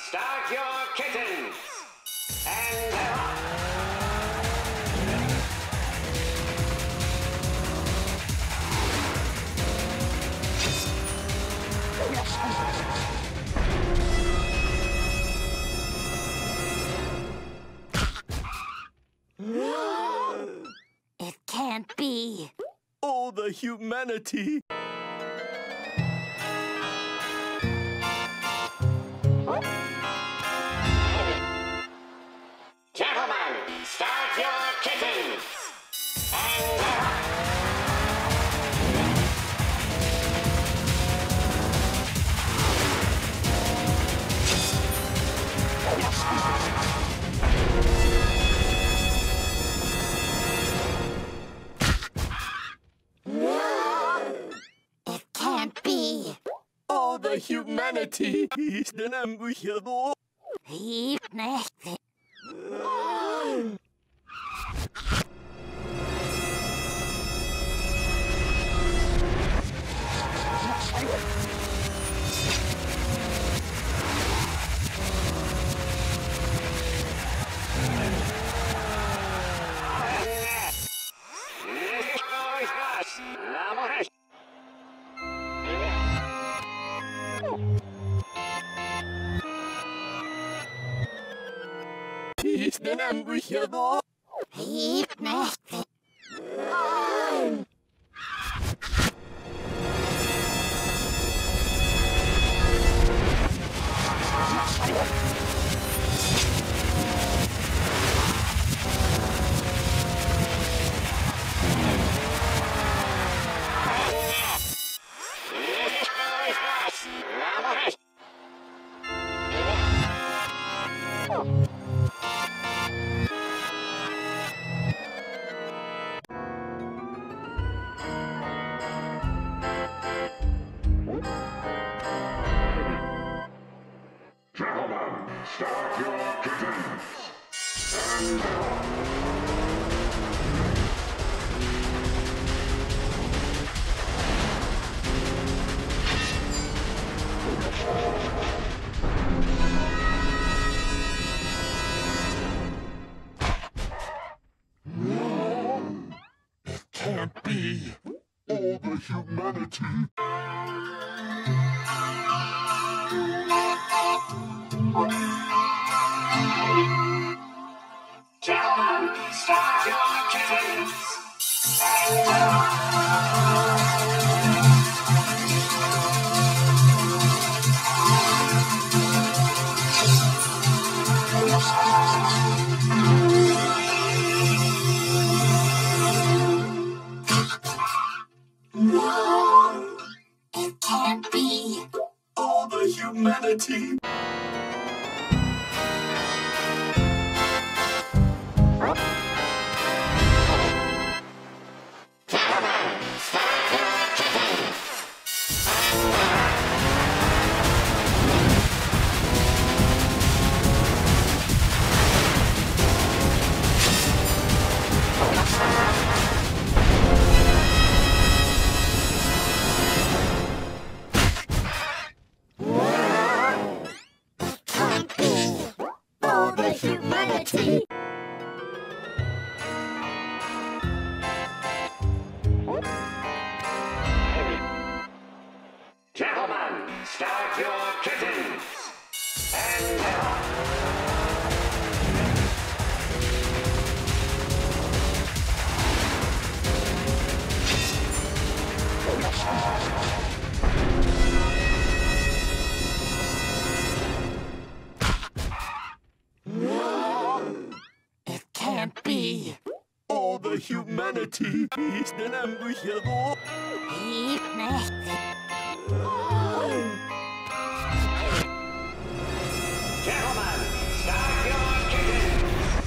start your kittens. And It can't be. All the humanity. Gentlemen, start your kittens. And It can't be. All the humanity. 𝖍𝖊𝖎𝖐. 𝖈𝖔𝖓𝖊𝖎𝖐. 𝖍𝖊𝖎𝖐. 𝖈𝖔𝖓𝖊𝖎𝖐. gentlemen, start your kittens. And It can't be. All the humanity. gentlemen, start your kittens. It can't be. All the humanity. Can't be. All the humanity. Gentlemen, start your kittens. And It can't be. All the humanity. 𝖍𝖊𝖎𝖐. 𝖈𝖔𝖓𝖊𝖎𝖐. gentlemen, start your kittens.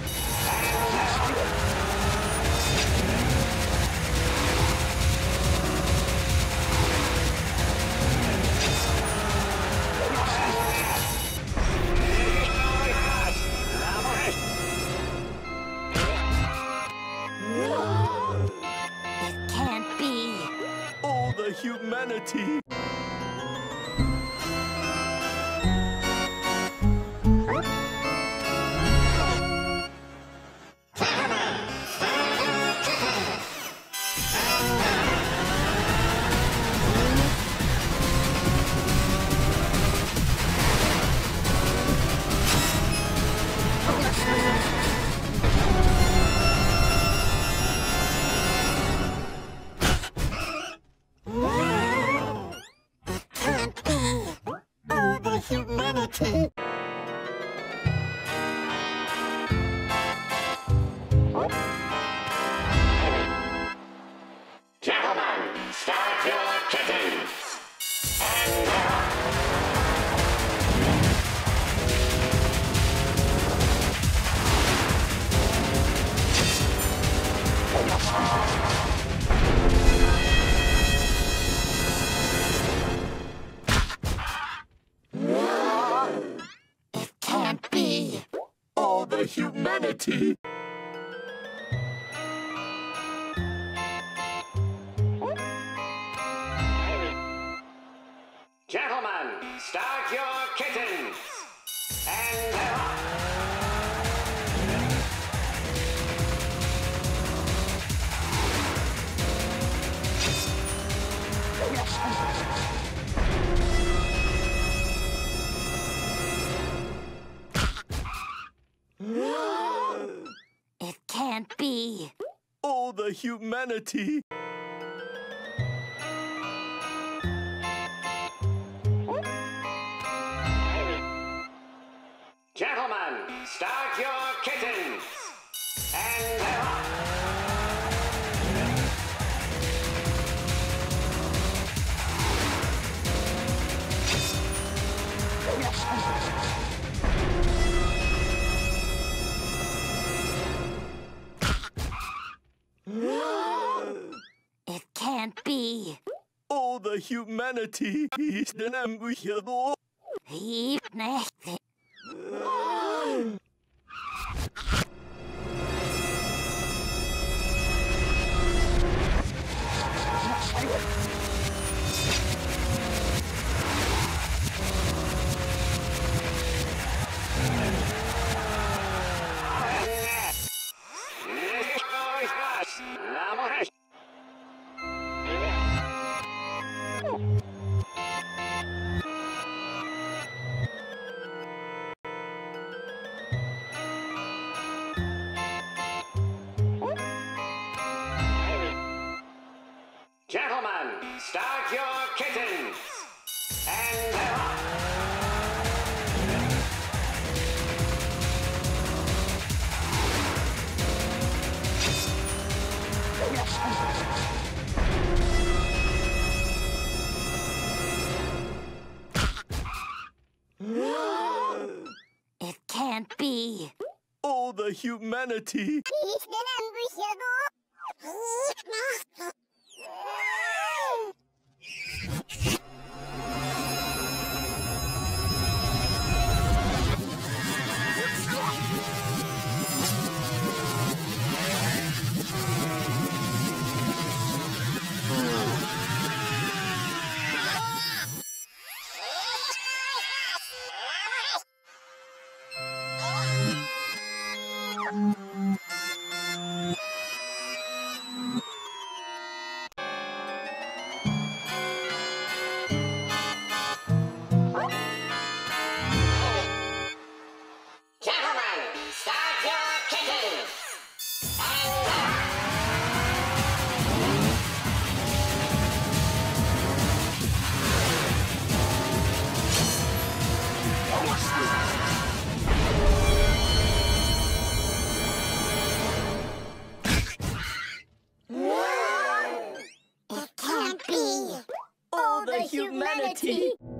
It can't be. All the humanity. humanity. Gentlemen, start your kittens. And It can't be. All the humanity. gentlemen, start your kittens. And It can't be. All the humanity. gentlemen, start your kittens. And It can't be. All the humanity. 𝖬𝖊𝖎𝖏. 𝖕𝖊𝖎𝖏. gentlemen, start your kittens. And It can't be. All the humanity. gentlemen, start your kittens. It can't be. All the humanity.